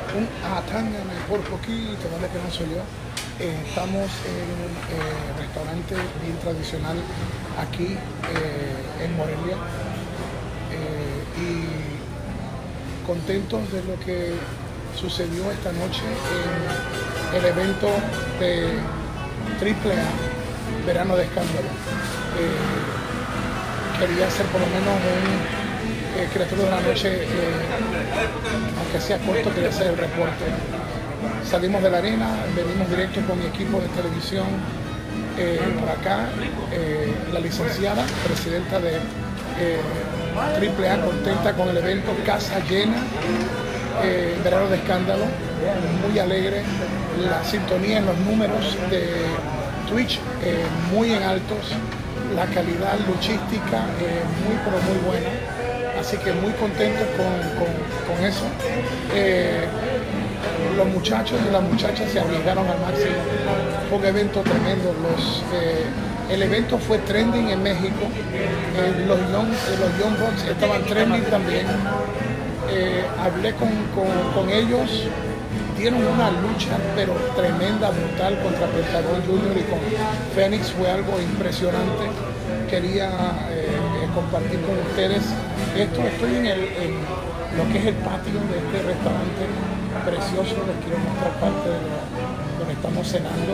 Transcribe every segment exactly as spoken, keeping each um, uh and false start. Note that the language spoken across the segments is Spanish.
Un Atangame por poquito, vale que no soy yo. Eh, estamos en un eh, restaurante bien tradicional aquí eh, en Morelia eh, y contentos de lo que sucedió esta noche en el evento de Triple A, Verano de Escándalo. Eh, quería hacer por lo menos un Eh, criatura de la noche, eh, aunque sea corto, quería hacer el reporte. Salimos de la arena, venimos directo con mi equipo de televisión eh, por acá, eh, la licenciada, presidenta de eh, Triple A, contenta con el evento, casa llena, eh, Verano de Escándalo, muy alegre, la sintonía en los números de Twitch eh, muy en altos, la calidad luchística eh, muy pero muy buena. Así que muy contentos con, con, con eso. Eh, los muchachos y las muchachas se arriesgaron al máximo. Fue un evento tremendo. Los, eh, el evento fue trending en México. Eh, los, young, eh, los Young Bucks estaban trending también. Eh, hablé con, con, con ellos. Dieron una lucha pero tremenda, brutal contra Pentagon Junior y con Fénix. Fue algo impresionante. Quería eh, compartir con ustedes esto. Estoy en, el, en lo que es el patio de este restaurante precioso. Les quiero mostrar parte de lo, donde estamos cenando.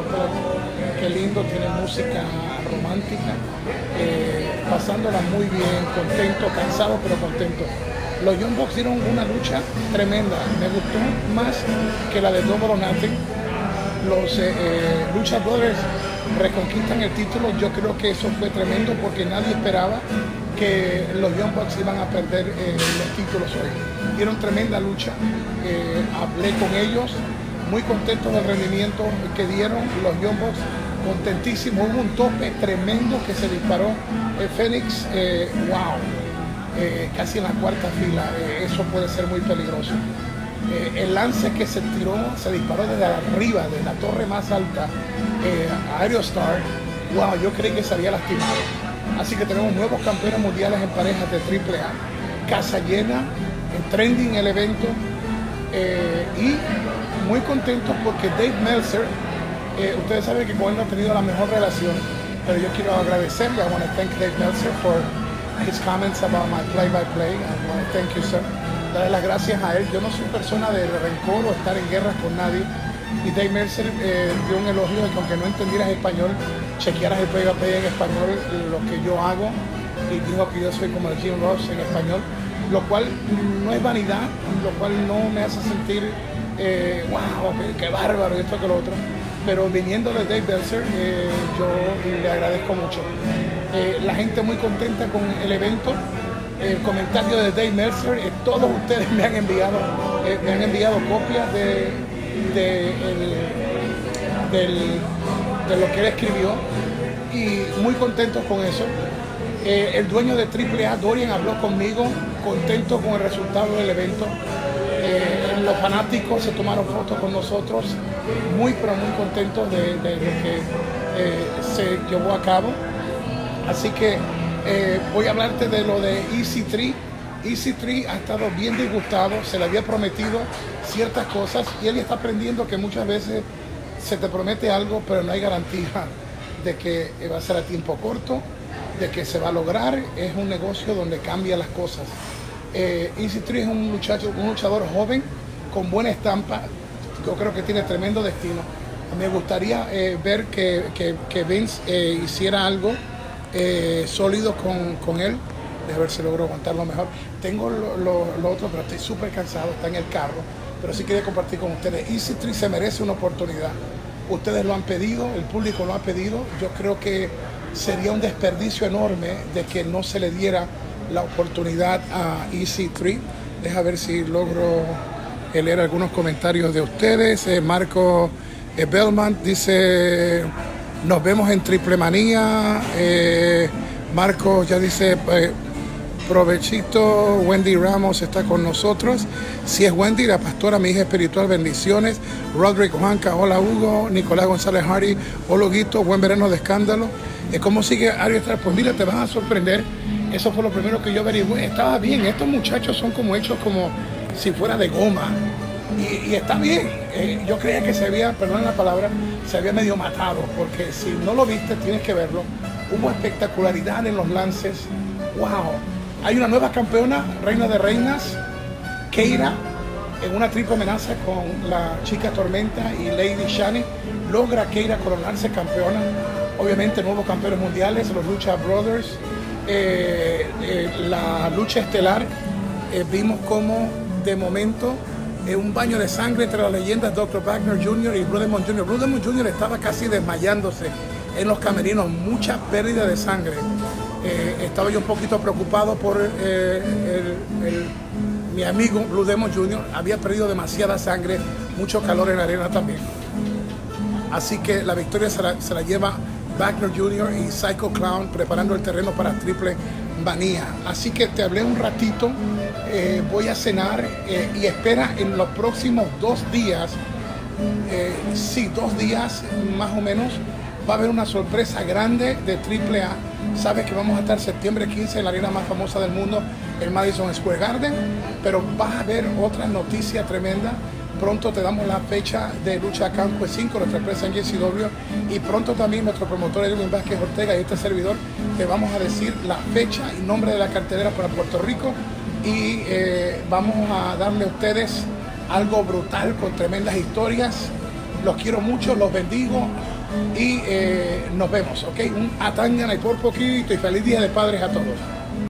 Qué lindo, tiene música romántica, eh, pasándola muy bien, contento, cansado pero contento. Los Young Bucks dieron una lucha tremenda, me gustó más que la de Double or Nothing. Los eh, eh, Lucha Brothers reconquistan el título. Yo creo que eso fue tremendo porque nadie esperaba que los Young Bucks iban a perder eh, los títulos hoy. Dieron tremenda lucha, eh, hablé con ellos, muy contentos del rendimiento que dieron los Young Bucks, contentísimos. Hubo un tope tremendo que se disparó el Fénix, eh, wow, eh, casi en la cuarta fila, eh, eso puede ser muy peligroso. Eh, el lance que se tiró, se disparó desde arriba, de la torre más alta, eh, Aerostar, wow, yo creí que se había lastimado. Así que tenemos nuevos campeones mundiales en parejas de Triple A, casa llena, en trending el evento, eh, y muy contentos porque Dave Meltzer, eh, ustedes saben que con él no he tenido la mejor relación, pero yo quiero agradecerle. I want to thank Dave Meltzer for his comments about my play-by-play. I want to thank you, sir. Darle las gracias a él. Yo no soy persona de rencor o estar en guerra con nadie. Y Dave Meltzer eh, dio un elogio de que aunque no entendieras español, chequearas el play-by-play en español, lo que yo hago, y dijo que yo soy como el Jim Ross en español, lo cual no es vanidad, lo cual no me hace sentir eh, wow, qué, qué bárbaro, y esto que lo otro, pero viniendo de Dave Meltzer, eh, yo le agradezco mucho. Eh, la gente muy contenta con el evento. El comentario de Dave Meltzer, eh, todos ustedes me han enviado, eh, me han enviado copias de, de, el, del, de lo que él escribió y muy contentos con eso. Eh, el dueño de Triple A, Dorian, habló conmigo, contento con el resultado del evento. Eh, los fanáticos se tomaron fotos con nosotros, muy pero muy contentos de, de lo que eh, se llevó a cabo. Así que Eh, voy a hablarte de lo de E C tres. E C tres ha estado bien disgustado, se le había prometido ciertas cosas y él está aprendiendo que muchas veces se te promete algo, pero no hay garantía de que va a ser a tiempo corto, de que se va a lograr. Es un negocio donde cambian las cosas. Eh, E C tres es un, muchacho, un luchador joven, con buena estampa. Yo creo que tiene tremendo destino. Me gustaría eh, ver que, que, que Vince eh, hiciera algo Eh, sólido con, con él, de ver si logro aguantarlo mejor. Tengo lo, lo, lo otro, pero estoy súper cansado, está en el carro, pero sí quería compartir con ustedes. E C tres se merece una oportunidad. Ustedes lo han pedido, el público lo ha pedido. Yo creo que sería un desperdicio enorme de que no se le diera la oportunidad a E C tres. Deja ver si logro leer algunos comentarios de ustedes. Eh, Marco eh, Belmont dice: nos vemos en Triple Manía. Eh, Marco ya dice, eh, provechito. Wendy Ramos está con nosotros. Si es Wendy, la pastora, mi hija espiritual, bendiciones. Roderick Juanca, hola Hugo. Nicolás González Hardy, hola Huguito, buen verano de escándalo. Eh, ¿Cómo sigue Aerostar? Pues mira, te vas a sorprender. Eso fue lo primero que yo averigué. Estaba bien, estos muchachos son como hechos como si fuera de goma. Y, y está bien, eh, yo creía que se había, perdón la palabra, se había medio matado, porque si no lo viste tienes que verlo. Hubo espectacularidad en los lances. ¡Wow! Hay una nueva campeona, reina de reinas, Keira, en una triple amenaza con la chica Tormenta y Lady Shani. Logra Keira coronarse campeona. Obviamente nuevos campeones mundiales, los Lucha Brothers. Eh, eh, la lucha estelar, eh, vimos como de momento eh, un baño de sangre entre las leyendas doctor Wagner junior y Blue Demon junior Blue Demon junior estaba casi desmayándose en los camerinos, mucha pérdida de sangre. Eh, estaba yo un poquito preocupado por eh, el, el, mi amigo Blue Demon junior Había perdido demasiada sangre, mucho calor en la arena también. Así que la victoria se la, se la lleva Wagner junior y Psycho Clown, preparando el terreno para Triple Manía. Así que te hablé un ratito, eh, voy a cenar eh, y espera en los próximos dos días, eh, sí, dos días más o menos, va a haber una sorpresa grande de Triple A. Sabes que vamos a estar septiembre quince en la arena más famosa del mundo, el Madison Square Garden, pero vas a ver otra noticia tremenda. Pronto te damos la fecha de Lucha Campo cinco, nuestra empresa en G C W, y pronto también nuestro promotor Edwin Vázquez Ortega y este servidor te vamos a decir la fecha y nombre de la cartelera para Puerto Rico, y eh, vamos a darle a ustedes algo brutal con tremendas historias. Los quiero mucho, los bendigo y eh, nos vemos, ¿ok? Un atangana y por poquito y feliz Día de Padres a todos.